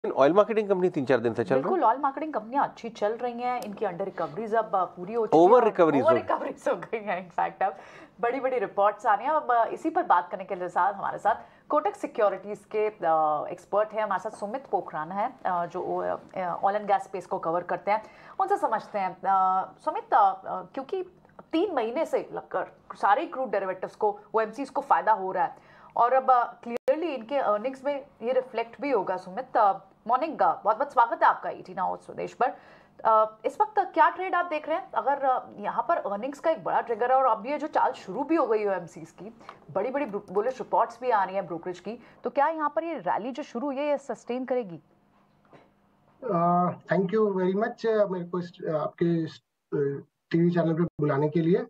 Oil marketing company 3-4 दिन से चल रहा है। बिल्कुल, ऑयल मार्केटिंग कंपनियां अच्छी चल रही हैं, इनकी अंडर रिकवरीज अब पूरी हो चुकी है, ओवर रिकवरीज हो गई हैं। इनफैक्ट अब बड़ी बड़ी रिपोर्ट्स आ रही हैं। अब इसी पर बात करने के लिए साथ हमारे साथ कोटक सिक्योरिटीज के एक्सपर्ट हैं, हमारे साथ सुमित पोखरान है, जो ऑयल एंड गैस स्पेस को कवर करते हैं। उनसे समझते हैं सुमित, क्योंकि 3 महीने से लगकर सारे क्रूड डेरिवेटिव्स को, ओएमसीज को फायदा हो रहा है और अब क्लियरली इनके अर्निंग्स में ये रिफ्लेक्ट भी होगा। सुमित, मॉर्निंग, बहुत बहुत स्वागत है आपका 18 आवर्स स्वदेश पर। इस वक्त क्या ट्रेड आप देख रहे हैं? अगर यहाँ पर अर्निंग्स का एक बड़ा ट्रिगर है और अब ये जो चाल शुरू भी हो गई है ओएमसीज की, बड़ी बड़ी बुलिश रिपोर्ट्स भी आ रही हैं ब्रोकरेज की, तो क्या यहाँ पर ये रैली जो शुरू हुई है ये सस्टेन करेगी? थैंक यू वेरी मच मेरे को आपके टीवी चैनल पे बुलाने के लिए।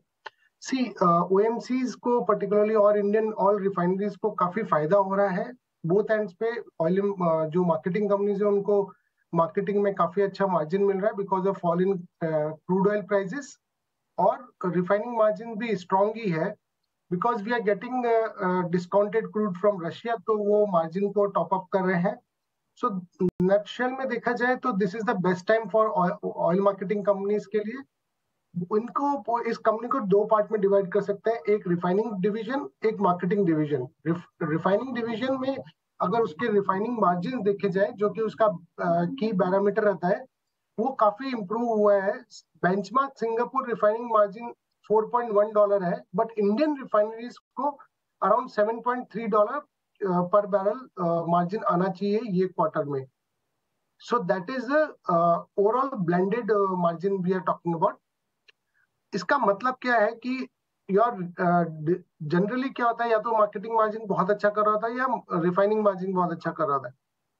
ओएमसीज को पर्टिकुलरली और इंडियन ऑयल रिफाइनरीज को काफी फायदा हो रहा है बोथ एंड्स पे। ऑयल जो मार्केटिंग कंपनीज है उनको मार्केटिंग में काफी अच्छा मार्जिन मिल रहा है because of fall in crude oil prices, और रिफाइनिंग मार्जिन भी स्ट्रांग ही है because we are getting discounted crude from Russia, तो वो मार्जिन को टॉप अप कर रहे हैं। सो नटशेल में देखा जाए तो this is the best time for oil marketing companies के लिए। इनको इस कंपनी को 2 पार्ट में डिवाइड कर सकते हैं, एक रिफाइनिंग डिवीजन, एक मार्केटिंग डिवीजन। रिफाइनिंग डिवीजन में अगर उसके रिफाइनिंग मार्जिन देखे जाए, जो कि उसका की पैरामीटर रहता है, वो काफी इंप्रूव हुआ है। बेंचमार्क सिंगापुर रिफाइनिंग मार्जिन $4.1 है, बट इंडियन रिफाइनरीज को अराउंड $7.3 पर बैरल मार्जिन आना चाहिए ये क्वार्टर में। So that is overall blended margin we are talking about. इसका मतलब क्या है कि यार जनरली क्या होता है, या तो मार्केटिंग मार्जिन बहुत अच्छा कर रहा था या रिफाइनिंग मार्जिन बहुत अच्छा कर रहा था।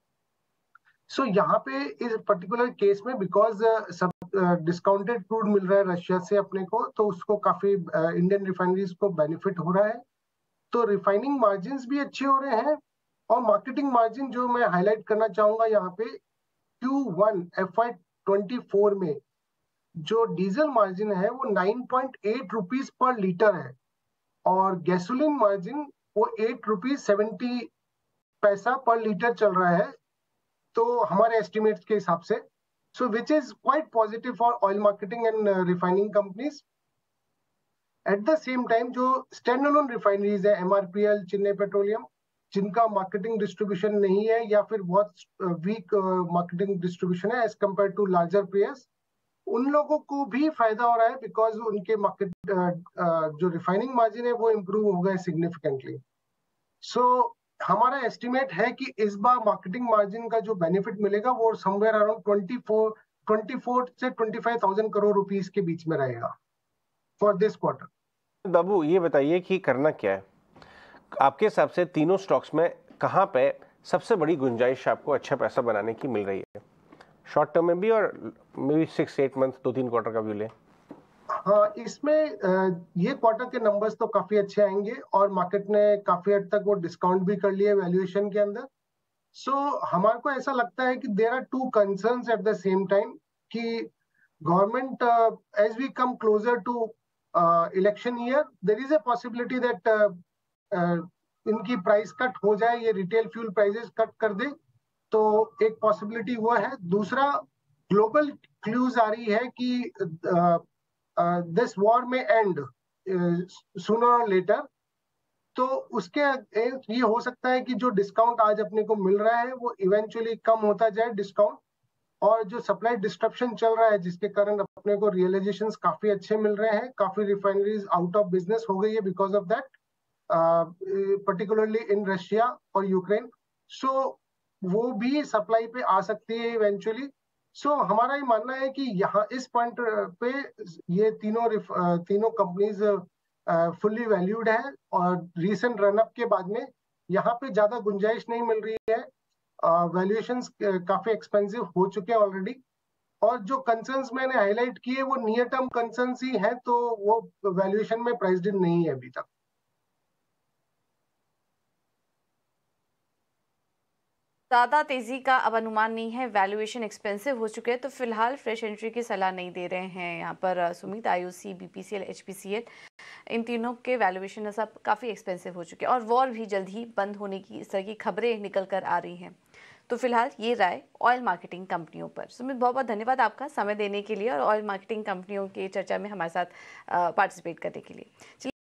सो यहाँ पे इस पर्टिकुलर केस में बिकॉज सब डिस्काउंटेड क्रूड मिल रहा है रशिया से अपने को, तो उसको काफी इंडियन रिफाइनरीज को बेनिफिट हो रहा है। तो रिफाइनिंग मार्जिन भी अच्छे हो रहे हैं। और मार्केटिंग मार्जिन जो मैं हाईलाइट करना चाहूंगा यहाँ पे, Q1 FY24 में जो डीजल मार्जिन है वो 9.8 रुपीज पर लीटर है, और गैसोलीन मार्जिन वो 8 रुपीज 70 पैसा पर लीटर चल रहा है, तो हमारे एस्टिमेट्स के हिसाब से। So which is quite positive for oil marketing and refining companies. At the same time जो स्टैंड अलोन रिफाइनरीज है, MRPL, चेन्नई पेट्रोलियम, जिनका मार्केटिंग डिस्ट्रीब्यूशन नहीं है या फिर बहुत वीक मार्केटिंग डिस्ट्रीब्यूशन है as compared to larger players, उन लोगों को भी फायदा हो रहा है बिकॉज उनके मार्केट जो रिफाइनिंग मार्जिन है वो इम्प्रूव हो गए सिग्निफिकेंटली। सो हमारा एस्टिमेट है कि इस बार मार्केटिंग मार्जिन का जो बेनिफिट मिलेगा वो समवेयर अराउंड 24 से 25,000 करोड़ रुपीस के बीच में रहेगा फॉर दिस क्वार्टर। बाबू ये बताइए कि करना क्या है आपके हिसाब से, तीनों स्टॉक्स में कहाँ पे सबसे बड़ी गुंजाइश आपको अच्छा पैसा बनाने की मिल रही है, शॉर्ट टर्म में भी और मे बी 6-8 मंथ, 2-3 क्वार्टर का व्यू ले? हाँ, इसमें ये क्वार्टर के नंबर्स तो काफी अच्छे आएंगे और मार्केट ने काफी हद तक वो डिस्काउंट भी कर लिया वैल्यूएशन के अंदर। सो हमारे को ऐसा लगता है कि there are 2 concerns at the same time कि government as we come closer to election year, there is a possibility that इनकी प्राइस कट हो जाए, ये रिटेल फ्यूल प्राइसेस कट कर दे, तो एक पॉसिबिलिटी वो है। दूसरा, ग्लोबल क्लूज आ रही है कि this war may end sooner or later, तो उसके ये हो सकता है कि जो डिस्काउंट आज अपने को मिल रहा है वो इवेंचुअली कम होता जाए डिस्काउंट, और जो सप्लाई डिस्ट्रप्शन चल रहा है जिसके कारण अपने को रियलाइजेशंस काफी अच्छे मिल रहे हैं, काफी रिफाइनरीज आउट ऑफ बिजनेस हो गई है because of that, particularly in Russia और यूक्रेन। सो वो भी सप्लाई पे आ सकती है इवेंचुअली। सो हमारा ये मानना है कि यहाँ इस पॉइंट पे ये तीनों कंपनीज फुल्ली वैल्यूड है, और रीसेंट रनअप के बाद में यहाँ पे ज्यादा गुंजाइश नहीं मिल रही है। वैल्यूएशंस काफी एक्सपेंसिव हो चुके हैं ऑलरेडी, और जो कंसर्न्स मैंने हाईलाइट किए वो नियर टर्म कंसर्न्स ही हैं, तो वो वैल्यूएशन में प्राइस्ड इन नहीं है अभी तक। ज़्यादा तेज़ी का अब अनुमान नहीं है, वैल्यूएशन एक्सपेंसिव हो चुके हैं, तो फिलहाल फ्रेश एंट्री की सलाह नहीं दे रहे हैं यहाँ पर सुमित। IOC, BPCL, HPCL, इन तीनों के वैल्यूएशन सब काफ़ी एक्सपेंसिव हो चुके हैं और वॉर भी जल्द ही बंद होने की इस तरह की खबरें निकल कर आ रही हैं। तो फिलहाल ये राय ऑयल मार्केटिंग कंपनियों पर। सुमित, बहुत बहुत धन्यवाद आपका समय देने के लिए और ऑयल मार्केटिंग कंपनियों की चर्चा में हमारे साथ पार्टिसिपेट करने के लिए।